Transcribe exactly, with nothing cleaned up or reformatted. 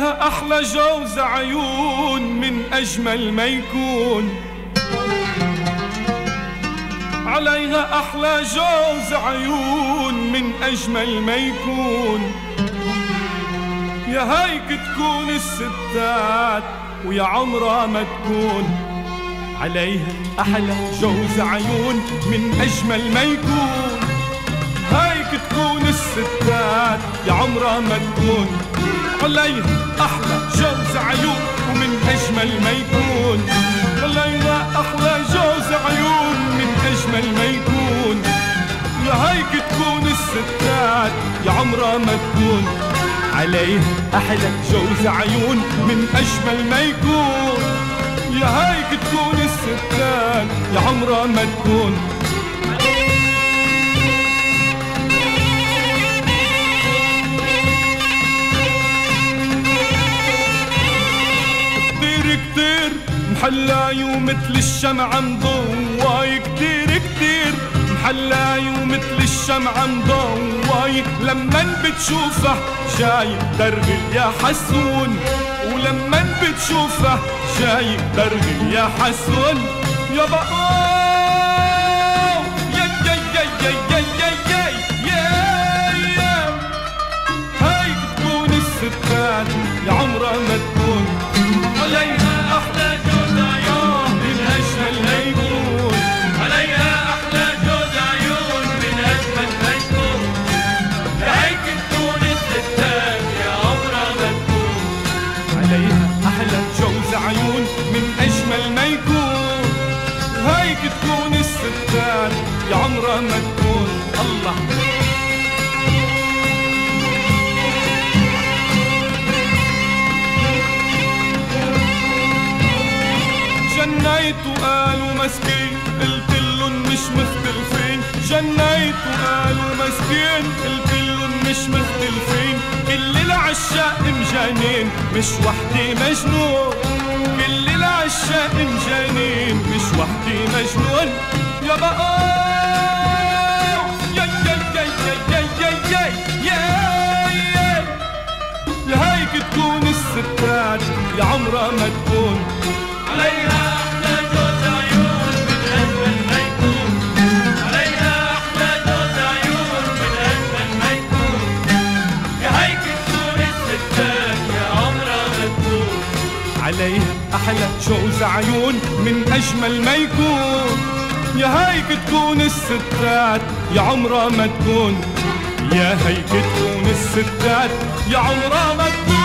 عليها أحلى جوز عيون من أجمل ما يكون، عليها أحلى جوز عيون من أجمل ما يكون. يا هيك تكون الستات ويا عمرها ما تكون، عليها أحلى جوز عيون من أجمل ما يكون. هيك تكون الستات يا عمرها ما تكون، عليها أحلى جوز عيون ومن أجمل ما يكون، عليها أحلى جوز عيون من أجمل ما يكون. يا هيك تكون الستات يا عمرها ما تكون، عليها أحلى جوز عيون من أجمل ما يكون. يا هيك تكون الستات يا عمرها ما تكون. كتير كتير محلاي ومثل الشمعة مضواي، كتير كتير محلاي ومثل الشمعة مضواي. لمن بتشوفه جاي درغل يا حسون، ولمن بتشوفه جاي درغل يا حسون. يا بقى يا يا يا يا يا يا يا يا هيك تكون الستات يا عمرها ما تكون، عليها أحلى جوز عيون من أجمل ما يكون، عليها أحلى جوز عيون من أجمل ما يكون. يا هيك تكون الستات يا عمرها ما تكون، عليها أحلى جوز عيون من أجمل ما يكون. هيك تكون الستات يا عمرها ما تكون. الله جنيت وقالوا مسكين، قلتلن مش مختلفين. جنيت وقالوا مسكين، قلتلن مش مختلفين. كل العشاق مجانين مش وحدي مجنون، كل العشاق مجانين مش وحدي مجنون. يا بقى يا يا يا يا يا يا يا يا يا هيك تكون الستات يا عمرها ما تكون، عليها أحلى جوز عيون من أجمل ما يكون، عليها أحلى جوز عيون من أجمل ما يكون. يا هيك تكون الستات يا عمرها ما تكون، عليها أحلى جوز عيون من أجمل ما يكون. يا هيك تكون الستات يا عمرها ما تكون، يا هيك تكون الستات يا عمرها ما تكون.